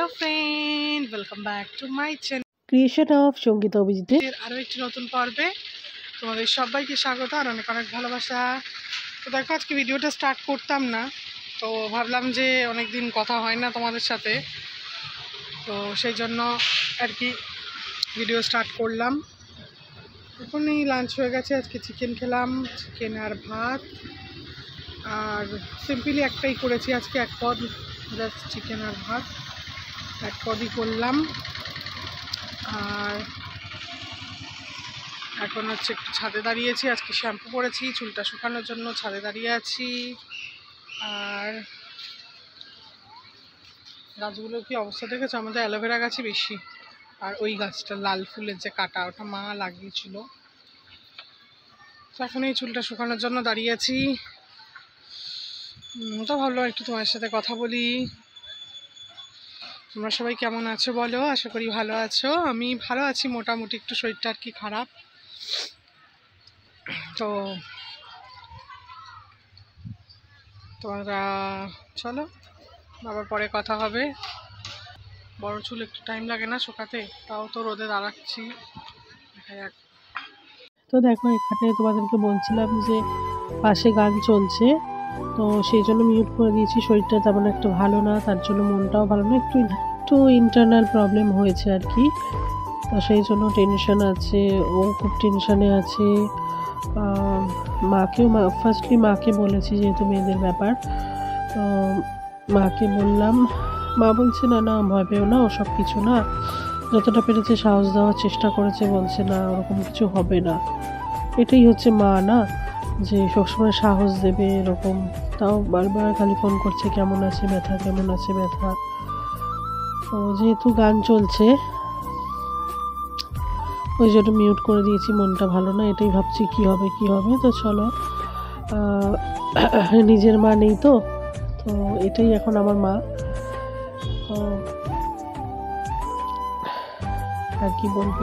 Friend, welcome back to my channel creation of Sangeeta অভিজিতের আরও একটি নতুন পর্বে তোমাদের সবাইকে স্বাগত আর অনেক অনেক ভালোবাসা। তো দেখো, আজকে ভিডিওটা স্টার্ট করতাম না, তো ভাবলাম যে অনেক দিন কথা হয় না তোমাদের সাথে, তো সেই জন্য আর কি ভিডিও স্টার্ট করলাম। এখনই লাঞ্চ হয়ে গেছে, আজকে চিকেন খেলাম, চিকেন আর ভাত। আর সিম্পলি একটাই করেছি আজকে, এক পদ, জাস্ট চিকেন আর ভাত এক পদই করলাম। আর এখন হচ্ছে একটু ছাদে দাঁড়িয়েছি, আজকে শ্যাম্পু করেছি, চুলটা শুকানোর জন্য ছাদে দাঁড়িয়ে আছি। আর গাছগুলোর কি অবস্থা দেখেছো? আমাদের অ্যালোভেরা গাছই বেশি, আর ওই গাছটা লাল ফুলের যে কাটা, ওটা মা লাগিয়েছিল। তো এখন এই চুলটা শুকানোর জন্য দাঁড়িয়ে আছি। তো ভাবলাম একটু তোমার সাথে কথা বলি। তোমরা সবাই কেমন আছো বলো? আশা করি ভালো আছো। আমি ভালো আছি মোটামুটি, একটু শরীরটা আর কি খারাপ। তো তোমরা চলো, আবার পরে কথা হবে। বড় চুল একটু টাইম লাগে না শুকাতে, তাও তো রোদে দাঁড়াচ্ছি। তো দেখো, এখানে তোমাদেরকে বলছিলাম যে পাশে গান চলছে, তো সেই জন্য মিউট করে দিয়েছি। শরীরটা তেমন একটা ভালো না, তার জন্য মনটাও ভালো না, একটু একটু ইন্টারনাল প্রবলেম হয়েছে আর কি। তো সেই জন্য টেনশন আছে, ও খুব টেনশানে আছে। মাকেও ফার্স্টলি মাকে বলেছি, যেহেতু মেয়েদের ব্যাপার, তো মাকে বললাম। মা বলছে না না, ভয় পেও না, ওসব কিছু না, যতটা পেরেছে সাহস দেওয়ার চেষ্টা করেছে, বলছে না ওরকম কিছু হবে না। এটাই হচ্ছে মা না, যে সবসময় সাহস দেবে এরকম। তাও বারবার খালি ফোন করছে, কেমন আছে ব্যথা, কেমন আছে ব্যথা। তো যেহেতু গান চলছে, ওই জন্য মিউট করে দিয়েছি। মনটা ভালো না, এটাই ভাবছি কি হবে কি হবে। তো চলো, নিজের মা নেই তো, তো এটাই এখন আমার মা। তো আর কি বলবো,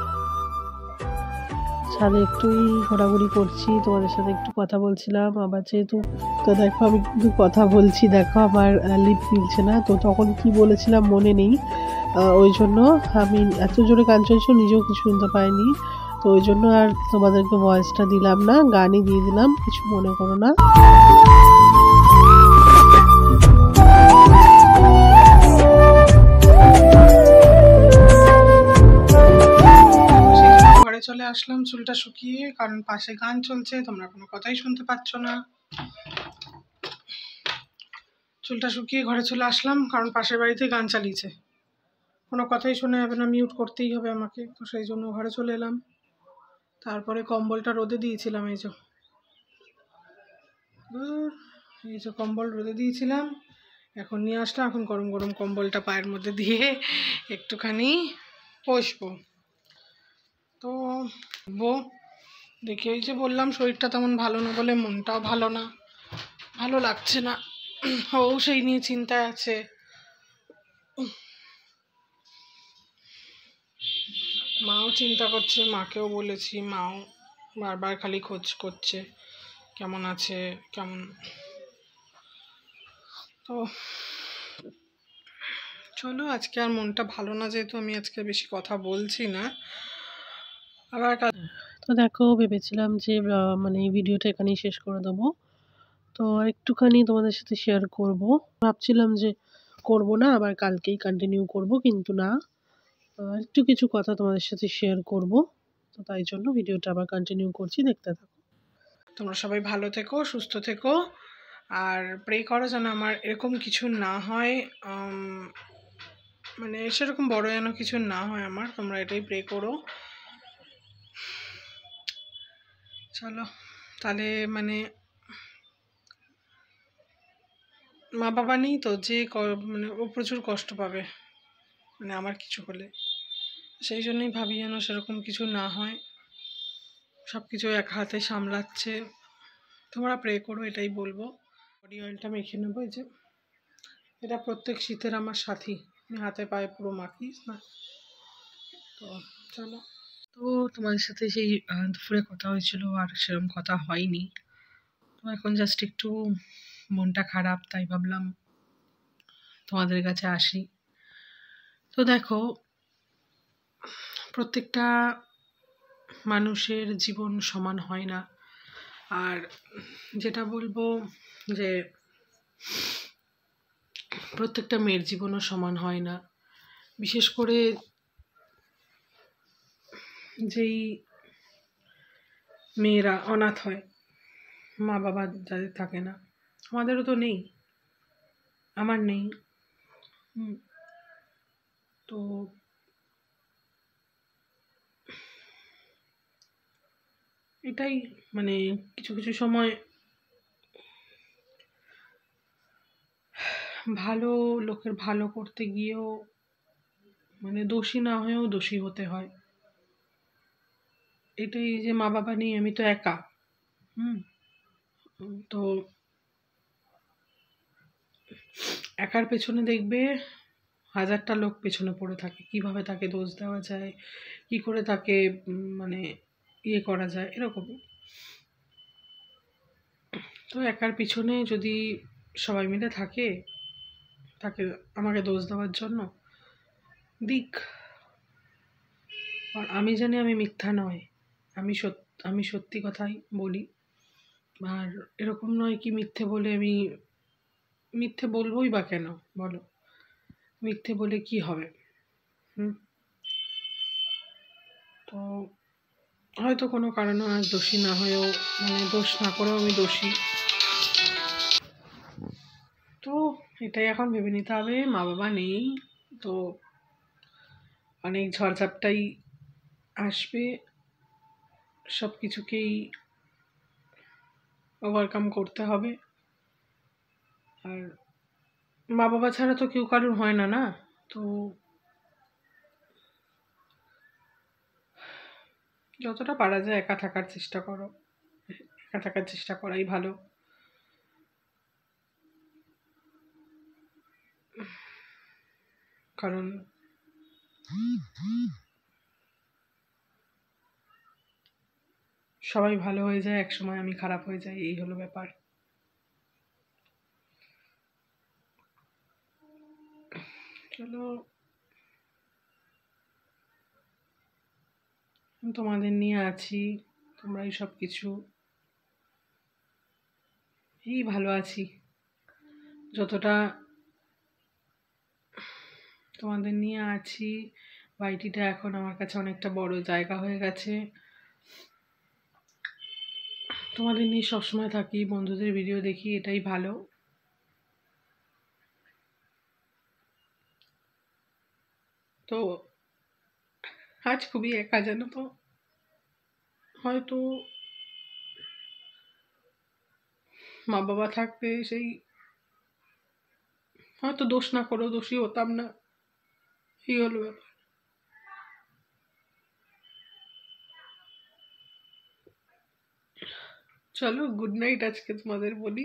ছাদে একটুই ঘোরাঘুরি করছি, তোমাদের সাথে একটু কথা বলছিলাম। আবার যেহেতু, তো দেখো আমি কিন্তু কথা বলছি, দেখো আমার লিপ মিলছে না, তো তখন কি বলেছিলাম মনে নেই। ওই জন্য আমি এত জোরে গান চলছিল, নিজেও কিছু শুনতে পাইনি, তো ওই জন্য আর তোমাদেরকে ভয়েসটা দিলাম না, গানই দিয়ে দিলাম, কিছু মনে করো না। চলে আসলাম চুলটা শুকিয়ে, কারণ পাশে গান চলছে, তোমরা কোনো কথাই শুনতে পাচ্ছ না। চুলটা শুকিয়ে ঘরে চলে আসলাম, কারণ পাশের বাড়িতে গান চালিয়েছে, কোনো কথাই শোনা যাবে না, মিউট করতেই হবে আমাকে। তো সেই জন্য ঘরে চলে এলাম। তারপরে কম্বলটা রোদে দিয়েছিলাম, এই যে কম্বল রোদে দিয়েছিলাম, এখন নিয়ে আসলাম। এখন গরম গরম কম্বলটা পায়ের মধ্যে দিয়ে একটুখানি বসবো। তো দেখে এই যে বললাম, শরীরটা তেমন ভালো না বলে মনটাও ভালো না, ভালো লাগছে না। ও সেই নিয়ে চিন্তায় আছে। মাও চিন্তা করছে, মাকেও বলেছি, মাও বারবার খালি খোঁজ করছে কেমন আছে কেমন। তো চলো, আজকে আর মনটা ভালো না যেহেতু, আমি আজকে বেশি কথা বলছি না। আবার তো দেখো, ভেবেছিলাম যে মানে এই ভিডিওটা এখানেই শেষ করে দেবো, তো একটুখানি তোমাদের সাথে শেয়ার করব। ভাবছিলাম যে করব না, আবার কালকেই কন্টিনিউ করব, কিন্তু না, একটু কিছু কথা তোমাদের সাথে শেয়ার করব, তো তাই জন্য ভিডিওটা আবার কন্টিনিউ করছি, দেখতে থাকো। তোমরা সবাই ভালো থেকো, সুস্থ থেকো, আর প্রে করো যেন আমার এরকম কিছু না হয়, মানে সেরকম বড় যেন কিছু না হয় আমার, তোমরা এটাই প্রে করো। চলো তাহলে, মানে মা বাবা নেই তো, যে মানে ও প্রচুর কষ্ট পাবে, মানে আমার কিছু হলে, সেই জন্যই ভাবি যেন সেরকম কিছু না হয়, সব কিছু এক হাতে সামলাচ্ছে। তোমরা প্রে করো, এটাই বলবো। বডি অয়েলটা মেখে নেবো, এই যে এটা প্রত্যেক শীতের আমার সাথী, আমি হাতে পায়ে পুরো মাখি না। তো চলো, তো তোমাদের সাথে সেই দুপুরে কথা হয়েছিল, আর সেরকম কথা হয়নি। তো এখন জাস্ট একটু মনটা খারাপ, তাই ভাবলাম তোমাদের কাছে আসি। তো দেখো, প্রত্যেকটা মানুষের জীবন সমান হয় না। আর যেটা বলবো যে প্রত্যেকটা মেয়ের জীবনও সমান হয় না। বিশেষ করে যেই মেয়েরা অনাথ হয়, মা বাবা যাদের থাকে না, আমাদেরও তো নেই, আমার নেই। তো এটাই মানে কিছু কিছু সময় ভালো লোকের ভালো করতে গিয়েও মানে দোষী না হয়েও দোষী হতে হয়। এটাই যে মা বাবা নেই, আমি তো একা। হুম তো একার পেছনে দেখবে হাজারটা লোক পেছনে পড়ে থাকে, কিভাবে তাকে দোষ দেওয়া যায়, কি করে তাকে মানে ইয়ে করা যায়, এরকম। তো একার পিছনে যদি সবাই মিলে থাকে তাকে আমাকে দোষ দেওয়ার জন্য, দিক। আর আমি জানি আমি মিথ্যা নয়, আমি সত্যি কথাই বলি। আর এরকম নয় কি মিথ্যে বলে আমি মিথ্যে বলবোই বা কেন, বলো? মিথ্যে বলে কি হবে? হুম তো হয়তো কোনো কারণে আজ দোষী না হয়েও মানে দোষ না করেও আমি দোষী। তো এটাই এখন ভেবে নিতে হবে, মা বাবা নেই তো অনেক ঝড়ঝাপটাই আসবে, সব কিছুকেই ওভারকাম করতে হবে। আর মা বাবা ছাড়া তো কেউ কারোর হয় না, না? তো যতটা পারা যায় একা থাকার চেষ্টা করো, একা থাকার চেষ্টা করাই ভালো। কারণ সবাই ভালো হয়ে যায়, একসময় আমি খারাপ হয়ে যাই, এই হলো ব্যাপার। চলো, তোমাদের নিয়ে আছি, তোমরাই সব কিছু। এই ভালো আছি, যতটা তোমাদের নিয়ে আছি। বাড়িটিটা এখন আমার কাছে অনেকটা বড় জায়গা হয়ে গেছে। তোমাদের নিয়ে সবসময় থাকি, বন্ধুদের ভিডিও দেখি, এটাই ভালো। তো আজ খুবই একা, জানো তো। হয়তো মা বাবা থাকতে সেই হয়তো দোষ না করেও দোষী হতাম না, এই হলো ব্যাপার। চলো, গুড নাইট আজকে তোমাদের বলি।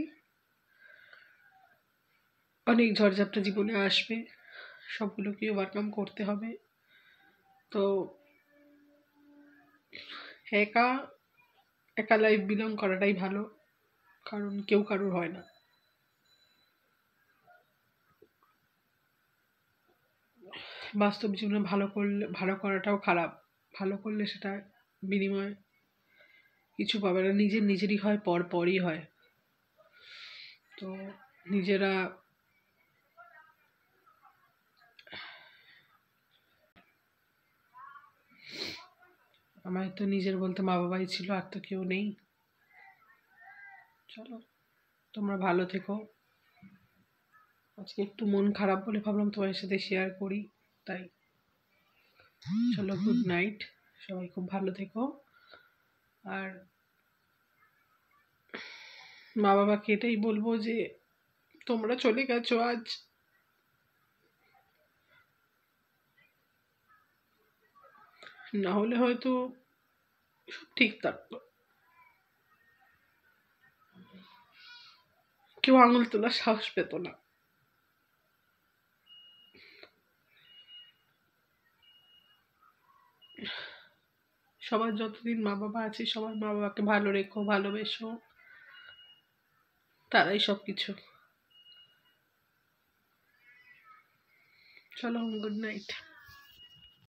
অনেক ঝড়ঝাপটা জীবনে আসবে, সবগুলোকে ওভারকাম করতে হবে। তো একা একা লাইফ বিলং করাটাই ভালো, কারণ কেউ কারোর হয় না। বাস্তব জীবনে ভালো করলে ভালো করাটাও খারাপ, ভালো করলে সেটা বিনিময়ে কিছু পাবে না, নিজেরই হয়, পরই হয়। তো নিজেরা আমার তো নিজের বলতে মা বাবাই ছিল, আর তো কেউ নেই। চলো, তোমরা ভালো থেকো। আজকে একটু মন খারাপ বলে ভাবলাম তোমার সাথে শেয়ার করি, তাই। চলো, গুড নাইট, সবাই খুব ভালো থেকো। আর মা বাবাকে এটাই বলবো যে তোমরা চলে গেছো আজ, না হলে হয়তো সব ঠিক থাকতো, কেউ আঙুল তোলার সাহস পেত না। সবার যতদিন মা বাবা আছে, সবার মা বাবাকে ভালো রেখো, ভালোবেসো, তারাই সব কিছু। চলো গুড নাইট।